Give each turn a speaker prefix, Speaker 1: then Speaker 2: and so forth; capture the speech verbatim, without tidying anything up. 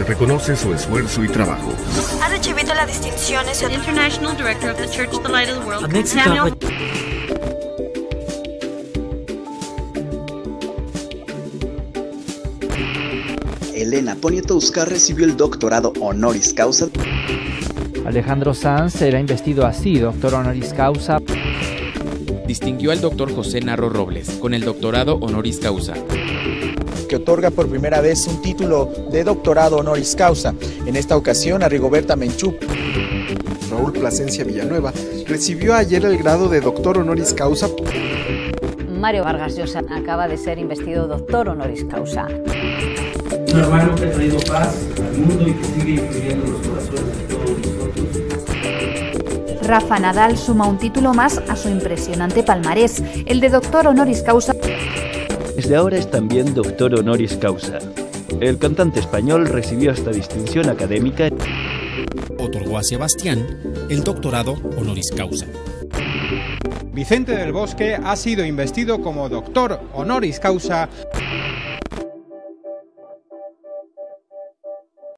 Speaker 1: reconoce su esfuerzo y trabajo.
Speaker 2: Ha ricevuto la distinzione
Speaker 3: International Director of the Church of the Light of the World.
Speaker 4: Elena Poniatowska recibió el doctorado honoris causa.
Speaker 5: Alejandro Sanz será investido así, doctor honoris causa.
Speaker 6: Distinguió al doctor José Narro Robles con el doctorado honoris causa.
Speaker 7: Que otorga por primera vez un título de doctorado honoris causa, en esta ocasión a Rigoberta Menchú.
Speaker 8: Raúl Plasencia Villanueva recibió ayer el grado de doctor honoris causa.
Speaker 9: Mario Vargas Llosa acaba de ser investido doctor honoris causa.
Speaker 10: Un hermano que ha traído paz al mundo y que sigue influyendo en los corazones de todos nosotros.
Speaker 11: Rafa Nadal suma un título más a su impresionante palmarés, el de doctor honoris causa.
Speaker 12: Desde ahora es también doctor honoris causa. El cantante español recibió esta distinción académica.
Speaker 13: Otorgó a Sebastián el doctorado honoris causa.
Speaker 14: Vicente del Bosque ha sido investido como doctor honoris causa